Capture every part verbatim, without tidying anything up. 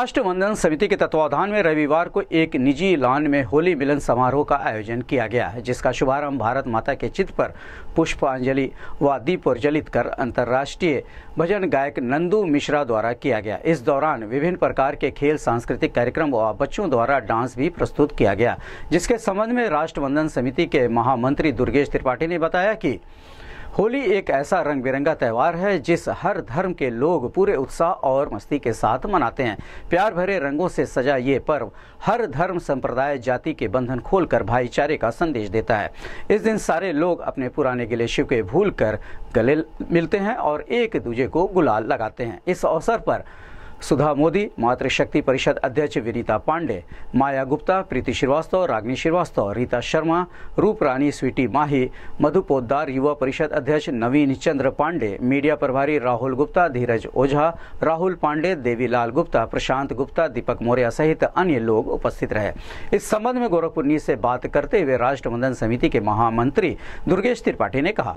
राष्ट्र वंदन समिति के तत्वावधान में रविवार को एक निजी लॉन में होली मिलन समारोह का आयोजन किया गया है, जिसका शुभारंभ भारत माता के चित्र पर पुष्पांजलि व दीप प्रज्वलित कर अंतर्राष्ट्रीय भजन गायक नंदू मिश्रा द्वारा किया गया। इस दौरान विभिन्न प्रकार के खेल, सांस्कृतिक कार्यक्रम व बच्चों द्वारा डांस भी प्रस्तुत किया गया, जिसके संबंध में राष्ट्र वंदन समिति के महामंत्री दुर्गेश त्रिपाठी ने बताया कि होली एक ऐसा रंग बिरंगा त्यौहार है जिस हर धर्म के लोग पूरे उत्साह और मस्ती के साथ मनाते हैं। प्यार भरे रंगों से सजा ये पर्व हर धर्म, संप्रदाय, जाति के बंधन खोलकर भाईचारे का संदेश देता है। इस दिन सारे लोग अपने पुराने गिले शिकवे भूल कर गले मिलते हैं और एक दूजे को गुलाल लगाते हैं। इस अवसर पर सुधा मोदी, मातृशक्ति परिषद अध्यक्ष विनीता पांडे, माया गुप्ता, प्रीति श्रीवास्तव, रागिनी श्रीवास्तव, रीता शर्मा, रूप रानी स्वीटी माही, मधु पोद्दार, युवा परिषद अध्यक्ष नवीन चंद्र पांडे, मीडिया प्रभारी राहुल गुप्ता, धीरज ओझा, राहुल पांडे, देवीलाल गुप्ता, प्रशांत गुप्ता, दीपक मौर्य सहित अन्य लोग उपस्थित रहे। इस संबंध में गोरखपुर न्यूज से बात करते हुए राष्ट्र वंदन समिति के महामंत्री दुर्गेश त्रिपाठी ने कहा,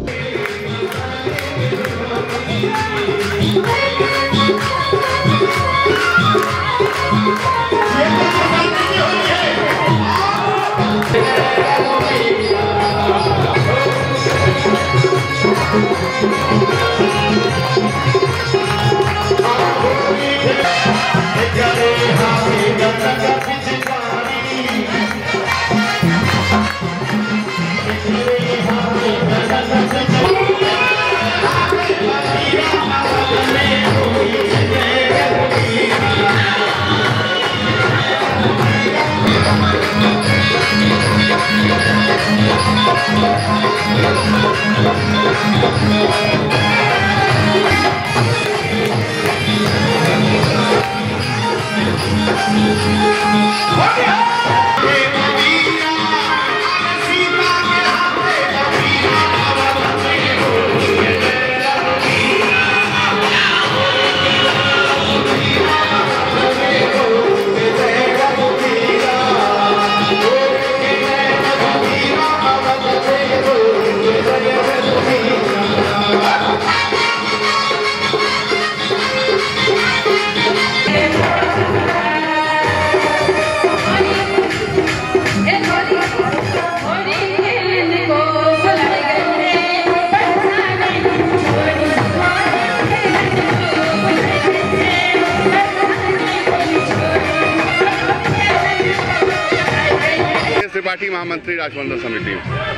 त्रिपाठी महामंत्री राष्ट्र वंदन समिति।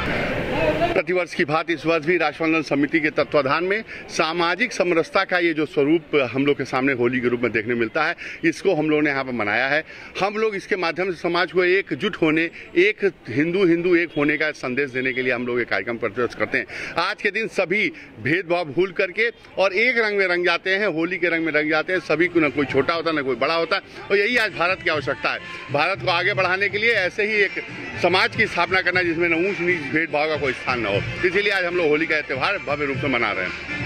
प्रतिवर्ष की भांति इस वर्ष भी राष्ट्र वंदन समिति के तत्वाधान में सामाजिक समरसता का ये जो स्वरूप हम लोग के सामने होली के रूप में देखने मिलता है, इसको हम लोगों ने यहाँ पर मनाया है। हम लोग इसके माध्यम से समाज को एकजुट होने, एक हिंदू हिंदू एक होने का संदेश देने के लिए हम लोग ये कार्यक्रम प्रस्तुत करते हैं। आज के दिन सभी भेदभाव भूल करके और एक रंग में रंग जाते हैं, होली के रंग में रंग जाते हैं। सभी को न कोई छोटा होता न कोई बड़ा होता, और यही आज भारत की आवश्यकता है। भारत को आगे बढ़ाने के लिए ऐसे ही एक समाज की स्थापना करना जिसमें न ऊंच नीच भेदभाव का कोई स्थान न हो। इसीलिए आज हम लोग होली का त्यौहार भव्य रूप से मना रहे हैं।